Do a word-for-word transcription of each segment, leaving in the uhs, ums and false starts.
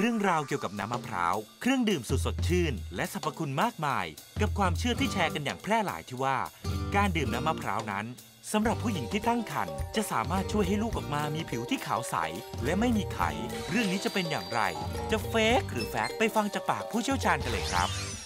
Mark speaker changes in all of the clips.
Speaker 1: เรื่องราวเกี่ยวกับน้ำมะพร้าวเครื่องดื่มสุดสดชื่นและสรรพคุณมากมายกับความเชื่อที่แชร์กันอย่างแพร่หลายที่ว่าการดื่มน้ำมะพร้าวนั้นสำหรับผู้หญิงที่ตั้งครรภ์จะสามารถช่วยให้ลูกออกมามีผิวที่ขาวใสและไม่มีไขเรื่องนี้จะเป็นอย่างไรจะเฟกหรือแฟกไปฟังจากปากผู้เชี่ยวชาญกันเลยครับ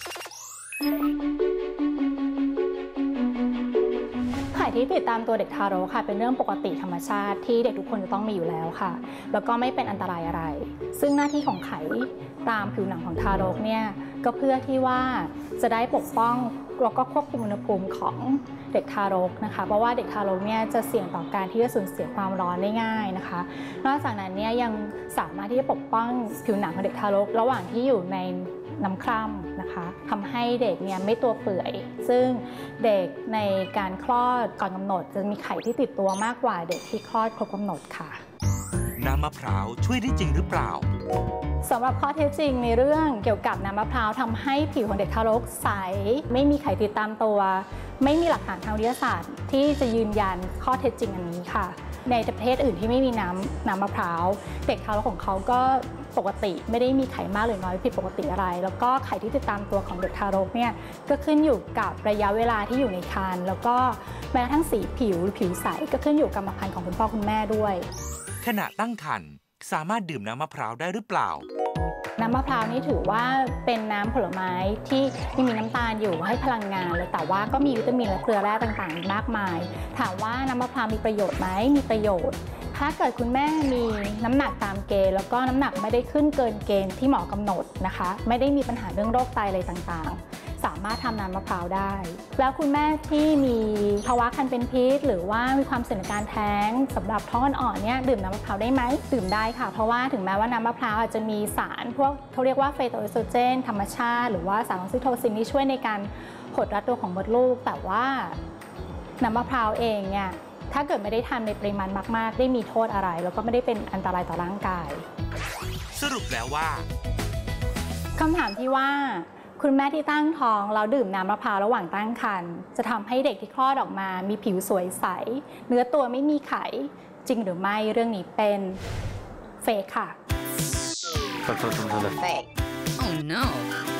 Speaker 2: ไข่ที่ติดตามตัวเด็กทารกค่ะเป็นเรื่องปกติธรรมชาติที่เด็กทุกคนจะต้องมีอยู่แล้วค่ะแล้วก็ไม่เป็นอันตรายอะไรซึ่งหน้าที่ของไข่ตามผิวหนังของทารกเนี่ยก็เพื่อที่ว่าจะได้ปกป้องแล้วก็ควบคุมอุณหภูมิของเด็กทารกนะคะเพราะว่าเด็กทารกเนี่ยจะเสี่ยงต่อการที่จะสูญเสียความร้อนได้ง่ายนะคะนอกจากนั้นเนี่ยยังสามารถที่จะปกป้องผิวหนังของเด็กทารกระหว่างที่อยู่ในน้ำคร่ำนะคะทำให้เด็กเนี่ยไม่ตัวเปื่อยซึ่งเด็กในการคลอดก่อนกำหนดจะมีไข่ที่ติดตัวมากกว่าเด็กที่คลอดครบกำหนดค่ะ
Speaker 1: น้ำมะพร้าวช่วยได้จริงหรือเปล่า
Speaker 2: สำหรับข้อเท็จจริงในเรื่องเกี่ยวกับน้ำมะพร้าวทำให้ผิวของเด็กทารกใสไม่มีไข่ติดตามตัวไม่มีหลักฐานทางวิทยาศาสตร์ที่จะยืนยันข้อเท็จจริงอันนี้ค่ะในประเทศอื่นที่ไม่มีน้ำน้ำมะพร้าวเด็กทารกของเขาก็ปกติไม่ได้มีไขมากหรือน้อยผิดปกติอะไรแล้วก็ไข่ที่ติดตามตัวของเด็กทารกเนี่ยก็ขึ้นอยู่กับระยะเวลาที่อยู่ในครรภ์แล้วก็แม้กระทั่งสีผิวหรือผิวใสก็ขึ้นอยู่กับกรรมพันธุ์ของคุณพ่อคุณแม่ด้วย
Speaker 1: ขณะตั้งครรภ์สามารถดื่มน้ำมะพร้าวได้หรือเปล่า
Speaker 2: น้ำมะพร้าวนี่ถือว่าเป็นน้ำผลไม้ที่มีน้ำตาลอยู่ให้พลังงานเลยแต่ว่าก็มีวิตามินและเกลือแร่ต่างๆมากมายถามว่าน้ำมะพร้าวมีประโยชน์ไหมมีประโยชน์ถ้าเกิดคุณแม่มีน้ำหนักตามเกณฑ์แล้วก็น้ำหนักไม่ได้ขึ้นเกินเกณฑ์ที่หมอกำหนดนะคะไม่ได้มีปัญหาเรื่องโรคไตอะไรต่างๆสามารถทำน้ำมะพร้าวได้แล้วคุณแม่ที่มีภาวะคันเป็นพิษหรือว่ามีความเสี่ยงในการแท้งสำหรับท้องอ่อนๆเนี่ยดื่มน้ำมะพร้าวได้ไหมดื่มได้ค่ะเพราะว่าถึงแม้ว่าน้ำมะพร้าวอาจจะมีสารพวกเขาเรียกว่าเฟโตเอสโตรเจนธรรมชาติหรือว่าสารออกซิโทซินที่ช่วยในการหดรัดตัวของมดลูกแต่ว่าน้ำมะพร้าวเองเนี่ยถ้าเกิดไม่ได้ทานในปริมาณมากๆได้มีโทษอะไรแล้วก็ไม่ได้เป็นอันตรายต่อร่างกาย
Speaker 1: สรุปแล้วว่า
Speaker 2: คำถามที่ว่าคุณแม่ที่ตั้งท้องแล้วดื่มน้ำมะพร้าวระหว่างตั้งครรภ์จะทำให้เด็กที่คลอดออกมามีผิวสวยใสเนื้อตัวไม่มีไขจริงหรือไม่เรื่องนี้เป็นเฟกค่ะ
Speaker 3: Fake. Oh no